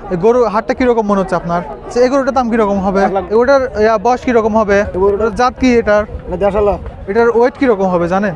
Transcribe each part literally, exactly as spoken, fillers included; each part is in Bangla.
এই গরু হাটটা কিরকম মনে হচ্ছে আপনার? এই গরুটার দাম কিরকম হবে? এগুলোটার বয়স কিরকম হবে? জাত কি এটার? এটার ওয়েট কিরকম হবে জানেন?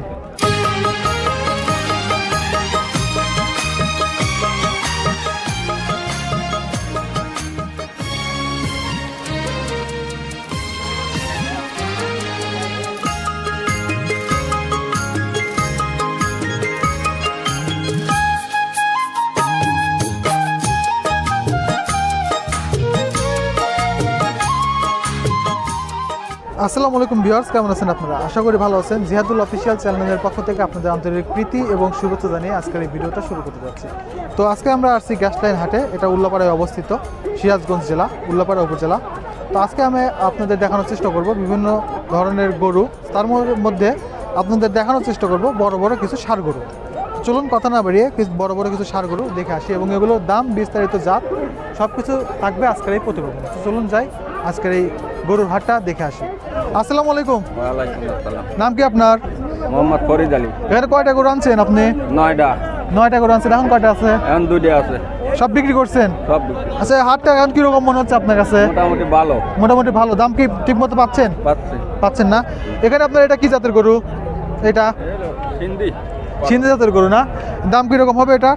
আসসালামু আলাইকুম ভিউয়ার্স, কেমন আছেন আপনারা? আশা করি ভালো আছেন। জিহাদুল অফিসিয়াল চ্যানেলের পক্ষ থেকে আপনাদের আন্তরিক প্রীতি এবং শুভেচ্ছা জানিয়ে আজকের এই ভিডিওটা শুরু করতে যাচ্ছি। তো আজকে আমরা আসছি গ্যাসলাইন হাটে, এটা উল্লাপাড়ায় অবস্থিত, সিরাজগঞ্জ জেলা, উল্লাপাড়া উপজেলা। তো আজকে আমি আপনাদের দেখানোর চেষ্টা করব বিভিন্ন ধরনের গরু, তার মধ্যে আপনাদের দেখানোর চেষ্টা করব বড় বড় কিছু ষাঁড় গরু। চলুন কথা না বাড়িয়ে কিছু বড় বড় কিছু ষাঁড় গরু দেখে আসি এবং এগুলোর দাম, বিস্তারিত জাত সব কিছু থাকবে আজকের এই প্রতিবেদন। চলুন যাই আজকের এই গরুর হাটটা দেখে আসি। আসসালামু আলাইকুম। ওয়ালাইকুম আসসালাম। নাম কি আপনার? মোহাম্মদ ফরিদ আলী। এখানে কয়টা গরু আনছেন আপনি? নয়টা। নয়টা গরু আনছেন। এখন কয়টা আছে? এখন দুইটা আছে। সব বিক্রি করছেন? সব বিক্রি। আচ্ছা, হাটটা এখন কিরকম মনে হচ্ছে আপনার কাছে? মোটামুটি ভালো। মোটামুটি ভালো। দাম কি ঠিক মতো পাচ্ছেন? পাচ্ছি। পাচ্ছেন না? এখানে আপনার এটা কি জাতের গরু? এটা হিন্দি সিন্ধি জাতের গরু না? দাম কিরকম হবে এটা?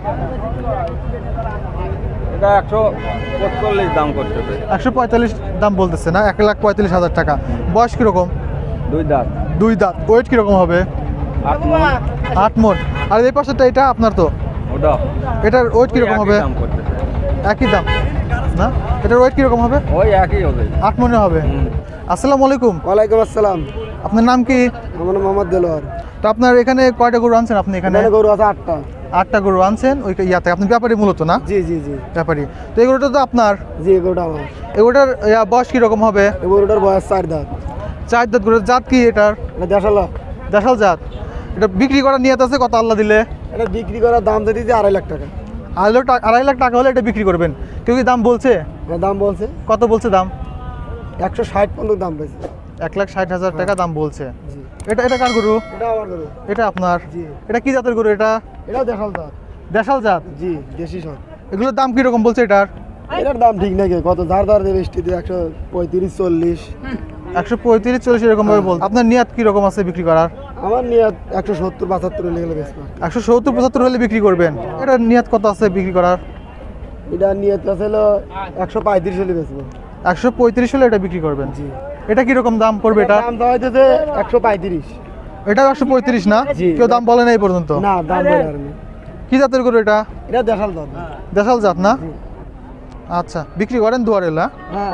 এটা একশো পঁয়তাল্লিশ দাম করতেছে। একশো পঁয়তাল্লিশ দাম বলতেছে না? এক লাখ পঁয়তাল্লিশ হাজার টাকা। বয়স কিরকম? দুই দাঁত। দুই দাঁত। ওয়েট কিরকম হবে? আট মণ। আট মণ। আর এই পাশেরটা এটা আপনার তো? ওটা। এটার ওয়েট কিরকম হবে? দাম করতেছে। একই দাম না? এটার ওয়েট কিরকম হবে? ওই একই হবে। আট মনে হবে। আসসালামু আলাইকুম। ওয়ালাইকুম আসসালাম। আপনার নাম কি? আমার নাম মোহাম্মদ দেলোয়ার। তো আপনার এখানে কয়টা গরু আনছেন আপনি? এখানে গরু আছে আটটা। আটটা গরু আনছেন ওই ইয়াতে। আপনি ব্যাপারী মূলত না? জি জি জি ব্যাপারী। তো এই গরুটা তো আপনার? জি গরুটা আমার। এগুলোটার বয়স কিরকম হবে? এই গরুটার বয়স চার দাঁত। চার দাঁত গরুর জাত কি এটার? এটা দেশালা। দেশাল জাত। এটা বিক্রি করার নিয়ত আছে কত আল্লাহ দিলে? এটা বিক্রি করার দাম যদি যে আড়াই লাখ টাকা। আড়াই লাখ টাকা। আড়াই লাখ টাকা হলে এটা বিক্রি করবেন। কেউ কি দাম বলছে? দাম বলছে। কত বলছে দাম? একশো ষাট পর্যন্ত দাম পেয়েছে। এক লাখ ষাট হাজার টাকা দাম বলছে। জি। এটা এটা কার গরু? এটা আমার গরু। এটা আপনার? জি। এটা কি জাতের গরু এটা? এটাও দেশাল জাত। দেশাল জাত? জি দেশি সব। এগুলোর দাম কিরকম বলছে এটার? এটার দাম ঠিক নাকি কত ধার ধার দেবে বৃষ্টিতে একশো পঁয়ত্রিশ চল্লিশ। একশো পঁয়ত্রিশ চল্লিশ এরকম ভাবে বল। আপনার নিয়াত কিরকম আছে বিক্রি করার? আমার নিয়ত একশো সত্তর পঁচাত্তর হলে গেলে বেশ। একশো সত্তর পঁচাত্তর হলে বিক্রি করবেন। এটার নিয়াত কত আছে বিক্রি করার? এটা নিয়ত আছে হলো একশো পঁয়ত্রিশ হলে বেচবো। একশো পঁয়ত্রিশ হলে এটা বিক্রি করবেন। জি। এটা কিরকম দাম পড়বে এটা? দাম দেওয়া হইতেছে একশো পঁয়ত্রিশ। এটা একশো পঁয়ত্রিশ না? জি। কেউ দাম বলে না এই পর্যন্ত? না দাম বলে আর নেই। কি জাতের গরু এটা? এটা দেশাল জাত। দেশাল জাত না? আচ্ছা, বিক্রি করেন দুয়ারে না? হ্যাঁ।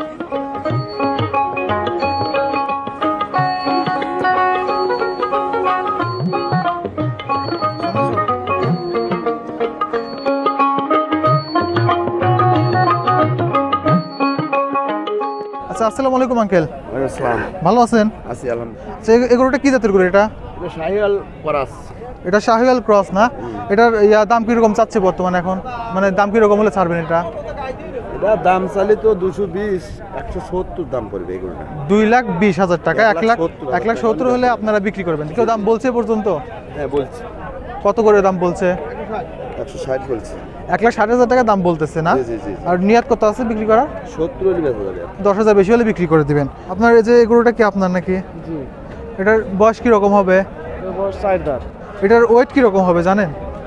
আচ্ছা, আসসালামু আলাইকুম আঙ্কেল। আসসালাম। ভালো আছেন? আছি আলহামদুলিল্লাহ। আচ্ছা, এই গরুটা কি জাতের গরু এটা? এটা শাহিওয়াল পরাস। এটা শাহিওয়াল ক্রস না? এটার ইয়া দাম কিরকম চাচ্ছে বর্তমানে এখন? মানে দাম কিরকম হলে ছাড়বেন এটা? এটা দাম চালি তো দুশো বিশ, একশো সত্তর দাম পড়বে এগুলোটা। দুই লাখ বিশ হাজার টাকা। এক লাখ এক লাখ সত্তর হলে আপনারা বিক্রি করবেন। কেউ দাম বলছে পর্যন্ত? হ্যাঁ বলছি। কত করে দাম বলছে? একশো ষাট বলছি। এক লাখ ষাট হাজার টাকা দাম বলতেছে না? জি, জি, জি। আর নিয়াত কত আছে বিক্রি করার? সত্তর হলে বেচা যাবে। দশ হাজার বেশি হলে বিক্রি করে দিবেন। আপনার এই যে গরুটা কি আপনার নাকি? জি। এটার বয়স কিরকম হবে? এর বয়স চার দাঁত। এটার ওয়েট কিরকম হবে জানেন?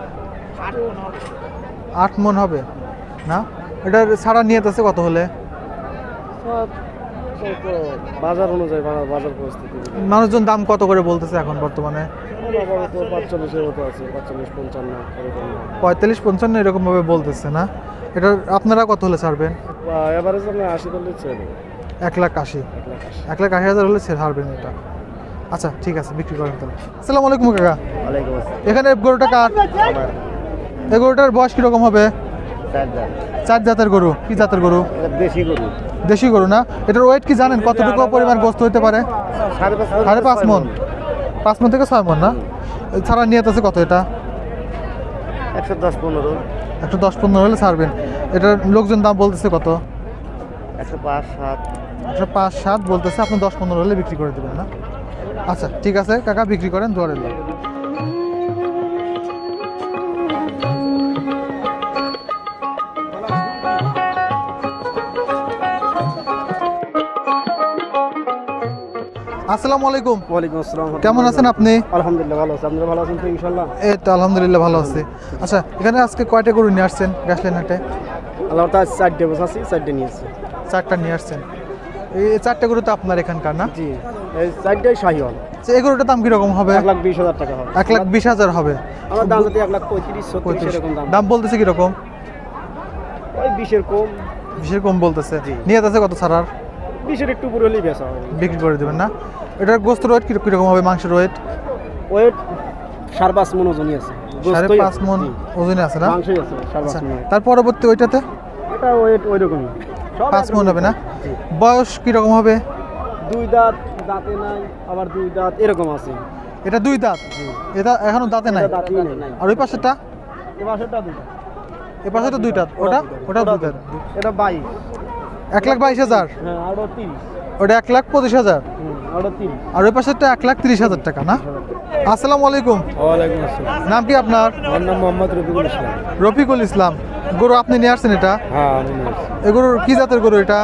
আট মণ হবে না? এটার ছাড়া নিয়ত আছে কত হলে? বাজার অনুযায়ী বাজার পরিস্থিতি। মানুষজন দাম কত করে বলতেছে এখন বর্তমানে? পাঁচচল্লিশের মতো আছে, পাঁচচল্লিশ পঞ্চান্ন এরকম। পঁয়তাল্লিশ পঞ্চান্ন এরকম ভাবে বলতেছে না? এটার আপনারা কত হলে ছাড়বেন? এভারেজ আমরা আশি করলে ছেড়ে এক লাখ আশি। এক লাখ আশি হাজার হলে ছাড়বেন এটা। আচ্ছা ঠিক আছে, বিক্রি করেন তাহলে। আসসালামু আলাইকুম কাকা। ওয়ালাইকুম আসসালাম। এখানে গরুটা কার? এই গরুটার বয়স কিরকম হবে? চার দাঁত। চার জাতের গরু। কি জাতের গরু? দেশি গরু। দেশি গরু না? এটার ওয়েট কি জানেন কতটুকু পরিমাণ গোস্ত হতে পারে? সাড়ে পাঁচ সাড়ে পাঁচ মণ। পাঁচ মণ থেকে ছয় মণ না? ছাড়া নিয়ত আছে কত এটা? একশো দশ পনেরো। একশো দশ পনেরো হলে ছাড়বেন। এটার লোকজন দাম বলতেছে কত? একশো পাঁচ সাত। একশো পাঁচ সাত বলতেছে। আপনি দশ পনেরো হলে বিক্রি করে দেবেন না? আচ্ছা ঠিক আছে কাকা, বিক্রি করেন দুয়ারে। আসসালামু আলাইকুম। ওয়ালাইকুম আসসালাম। কেমন আছেন আপনি? আলহামদুলিল্লাহ ভালো আছি। আপনারা ভালো আছেন তো ইনশাআল্লাহ? এই তো আলহামদুলিল্লাহ ভালো আছি। আচ্ছা, এখানে আজকে কয়টা গরু নিয়ে আসছেন গ্যাসলাইন হাটে? আল্লাহ তাআলা চারটে বছর আছি, চারটে নিয়েছি। চারটা নিয়ে আসছেন। এই চারটে গরু তো আপনার এখানকার না? জি, এই চারটাই শাহিওয়াল। তো এই গরুটার দাম কিরকম হবে? এক লাখ বিশ হাজার টাকা হবে। এক লাখ বিশ হাজার হবে। আমার দাম যদি এক লাখ পঁয়ত্রিশ ছত্রিশ এরকম দাম। দাম বলতেছে কিরকম? ওই বিশের কম। বিশের কম বলতেছে। নিয়ে আছে কত ছাড়ার? বিশের একটু পুরো হলেই বেচা হবে। বিক্রি করে দেবেন না? এটার গোস্ত ওয়েট কিরকম হবে? মাংসের ওয়েট ওয়েট সাড়ে পাঁচ মন ওজনই আছে। সাড়ে পাঁচ মন ওজনে আছে না? মাংসই আছে সাড়ে পাঁচ মন। তার পরবর্তী ওইটাতে এটা ওয়েট ওই রকমই, পাঁচ মন হবে না? বয়স কিরকম হবে? দুই দাঁত, দাঁতে নাই, আবার দুই দাঁত এরকম আছে। এটা দুই দাঁত, এটা এখনো দাঁতে নাই। এটা দাঁতই নাই। আর ওই পাশেরটা? এই পাশেরটা দুই দাঁত। এই পাশে তো দুই দাঁত, ওটা ওটা দুই দাঁত। এটা বাইশ। এক লাখ বাইশ হাজার। হ্যাঁ, আর ওটা তিরিশ। ওটা এক লাখ পঁচিশ হাজার। হুম, আর ওটা তিরিশ। আর ওই পাশেরটা এক লাখ তিরিশ হাজার টাকা না? আসসালামু আলাইকুম। ওয়ালাইকুম আসসালাম। নাম কি আপনার? আমার নাম মোহাম্মদ রফিকুল ইসলাম। রফিকুল ইসলাম। গরু আপনি নিয়ে আসছেন এটা? হ্যাঁ, আমি নিয়েছি। এই গরুর কি জাতের গরু এটা?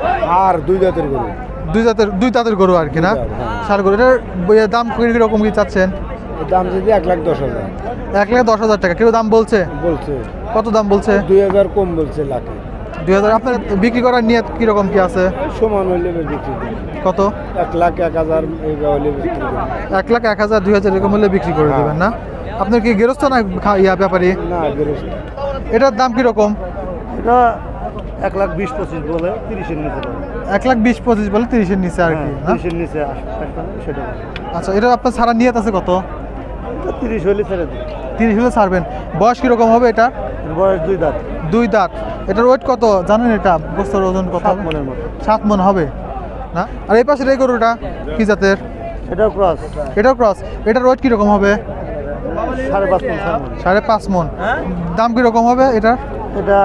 আর দুই জাতের গরু। দুই জাতের দুই দাঁতের গরু আর কি না? দুই দাঁত, হ্যাঁ। সার গরু। এটার বই- দাম কিরকম কি চাচ্ছেন? এর দাম যদি এক লাখ দশ হাজার এক লাখ দশ হাজার টাকা। কেউ দাম বলছে? বলছে। কত দাম বলছে? দুই হাজার কম বলছে লাখে। দুই হাজার। আপনার বিক্রি করার নিয়ত কিরকম কি আছে? সমান হইলে বিক্রি করি। কত? এক লাখ এক হাজার এইভাবে হইলে বিক্রি করি। এক লাখ এক হাজার দুই হাজার এরকম হলে বিক্রি করে দেবেন না? আপনার কি গেরস্ত না খা- ইয়া ব্যাপারী? না, গেরস্ত। এটার দাম কিরকম? এটা এক লাখ বিশ পঁচিশ বলে তিরিশের নিচে পড়ে। এক লাখ বিশ পঁচিশ বলে তিরিশের নিচে আর কি না? তিরিশের নিচে একটা সেটা আচ্ছা, এটা আপনার ছাড়া নিয়ত আছে কত? তিরিশ হইলে ছেড়ে দিই। তিরিশ হলে ছাড়বেন। বয়স কিরকম হবে এটা? বয়স দুই দাঁত। দুই দাঁত। এটার ওয়েট কত জানেন? এটা বস্তার ওজন কত সাত হবে? মনের মতো। সাত মন হবে না? আর এই পাশের এই গরুটা কি জাতের? এটাও ক্রস। এটাও ক্রস। এটার ওয়েট কিরকম হবে? সাড়ে পাঁচ মন সাত মন। সাড়ে পাঁচ মন। দাম কিরকম হবে এটার? এটা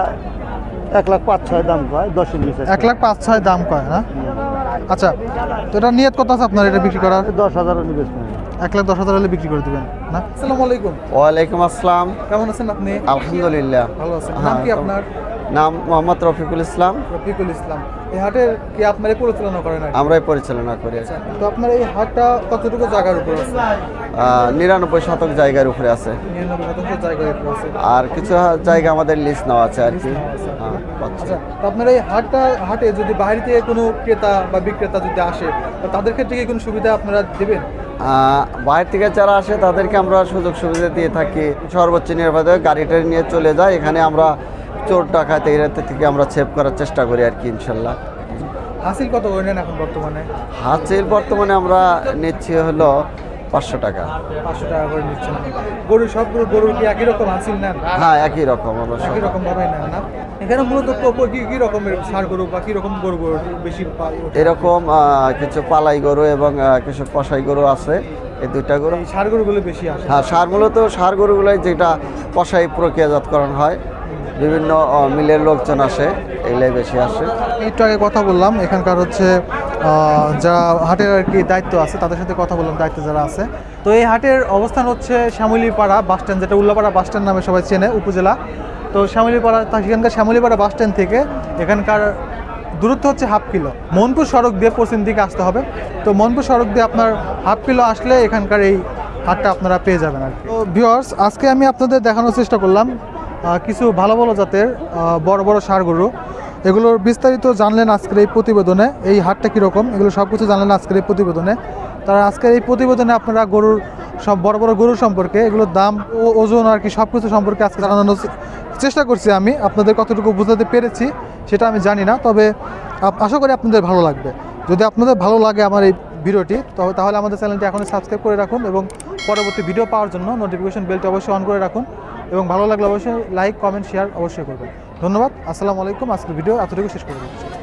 এক লাখ পাঁচ ছয় দাম কয়, দশের নিচে। এক লাখ পাঁচ ছয় দাম কয় না? আচ্ছা, তো এটা নিয়ত কত আছে আপনার এটা বিক্রি করার? দশ হাজার নিবেশ। এক লাখ দশ হাজার হলে বিক্রি করে দেবেন না? আসসালামু আলাইকুম। ওয়ালাইকুম আসসালাম। কেমন আছেন আপনি? আলহামদুলিল্লাহ ভালো আছেন। নাম হ্যাঁ, কি আপনার? নাম মোহাম্মদ রফিকুল ইসলাম। রফিকুল ইসলাম। এই হাটের কি আপনারা পরিচালনা করেন? আর কি? আমরাই পরিচালনা করি। তো আপনার এই হাটটা কতটুকু জায়গার উপর আছে? আহ, নিরানব্বই শতক জায়গার উপরে আছে, নিরানব্বই শতাংশ জায়গার উপর আছে। আর কিছু জায়গা আমাদের লিস্ট নেওয়া আছে আর কি। হ্যাঁ, পাচ্ছি। আচ্ছা, তো আপনার এই হাটটা হাটে যদি বাইরে থেকে কোনো ক্রেতা বা বিক্রেতা যদি আসে, তো তাদের ক্ষেত্রে কি কোনো সুবিধা আপনারা দেবেন? আহ, বাইরে থেকে যারা আসে তাদেরকে আমরা সুযোগ সুবিধা দিয়ে থাকি। সর্বোচ্চ নিরাপদে গাড়িটা নিয়ে চলে যায়। এখানে আমরা চোর ডাকাত এই রাতে থেকে আমরা সেভ করার চেষ্টা করি আর কি, ইনশাল্লাহ। হাসিল কত করে নেন এখন বর্তমানে? হাসিল বর্তমানে আমরা নিচ্ছি হলো পাঁচশো টাকা। পাঁচশো টাকা করে নিচ্ছেন। গরু সবগুলো গরুর কি একই রকম হাসিল নেন? হ্যাঁ, একই রকম আমরা সব। একই রকম ভাবে নেন না? এখানে মূলত ক- ক- কি কি রকমের ষাঁড় গরু বা কি রকম গরু গরু বেশি পাই? এরকম আহ, কিছু পালাই গরু এবং আহ, কিছু কসাই গরু আছে। এই দুইটা গরু। এই ষাঁড় গরুগুলো বেশি আসে। হ্যাঁ, সার মূলত সার গরুগুলাই যেটা কসাই প্রক্রিয়াজাতকরণ হয়, বিভিন্ন আহ, মিলের লোকজন আসে, এগুলাই বেশি আসে। একটু আগে কথা বললাম এখানকার হচ্ছে আহ, যারা হাটের আর কি দায়িত্ব আছে তাদের সাথে কথা বললাম, দায়িত্ব যারা আছে। তো এই হাটের অবস্থান হচ্ছে শ্যামলীপাড়া বাস স্ট্যান্ড, যেটা উল্লাপাড়া বাস স্ট্যান্ড নামে সবাই চেনে, উপজেলা। তো শ্যামলীপাড়া, তা সেখানকার শ্যামলীপাড়া বাস স্ট্যান্ড থেকে এখানকার দূরত্ব হচ্ছে হাফ কিলো। মনপুর সড়ক দিয়ে পশ্চিম দিকে আসতে হবে। তো মনপুর সড়ক দিয়ে আপনার হাফ কিলো আসলে এখানকার এই হাটটা আপনারা পেয়ে যাবেন আর কি। তো ভিউয়ার্স, আজকে আমি আপনাদের দেখানোর চেষ্টা করলাম আহ, কিছু ভালো ভালো জাতের আহ, বড় বড় ষাঁড় গরু। এগুলোর বিস্তারিত জানলেন আজকের এই প্রতিবেদনে। এই হাটটা কীরকম এগুলো সব কিছু জানলেন আজকের এই প্রতিবেদনে। তারা আজকের এই প্রতিবেদনে আপনারা গরুর সব বড় বড় গরুর সম্পর্কে, এগুলোর দাম ও ওজন আর কি সব কিছু সম্পর্কে আজকে জানানোর চেষ্টা করছি আমি। আপনাদের কতটুকু বোঝাতে পেরেছি সেটা আমি জানি না, তবে আপ- আশা করি আপনাদের ভালো লাগবে। যদি আপনাদের ভালো লাগে আমার এই ভিডিওটি, তবে তাহলে আমাদের চ্যানেলটি এখনই সাবস্ক্রাইব করে রাখুন এবং পরবর্তী ভিডিও পাওয়ার জন্য নোটিফিকেশন বেলটি অবশ্যই অন করে রাখুন এবং ভালো লাগলে অবশ্যই লাইক কমেন্ট শেয়ার অবশ্যই করবেন। ধন্যবাদ। আসসালামু আলাইকুম। আজকের ভিডিও এতটুকু শেষ করে দিচ্ছি।